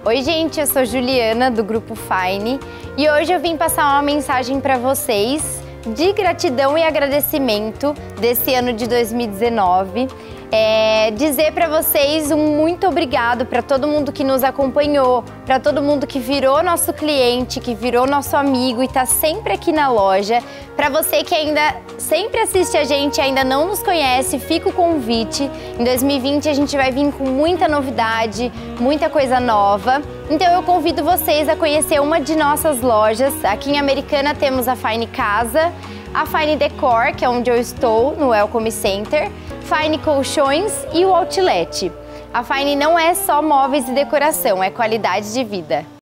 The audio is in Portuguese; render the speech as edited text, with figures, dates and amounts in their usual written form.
Oi gente, eu sou Juliana do Grupo Fine e hoje eu vim passar uma mensagem para vocês de gratidão e agradecimento desse ano de 2019. Dizer para vocês um muito obrigado para todo mundo que nos acompanhou, para todo mundo que virou nosso cliente, que virou nosso amigo e está sempre aqui na loja. Para você que ainda sempre assiste a gente e ainda não nos conhece, fica o convite. Em 2020 a gente vai vir com muita novidade, muita coisa nova. Então eu convido vocês a conhecer uma de nossas lojas. Aqui em Americana temos a Fine Casa, a Fine Decor, que é onde eu estou, no Welcome Center, Fine Colchões e o Outlet. A Fine não é só móveis e decoração, é qualidade de vida.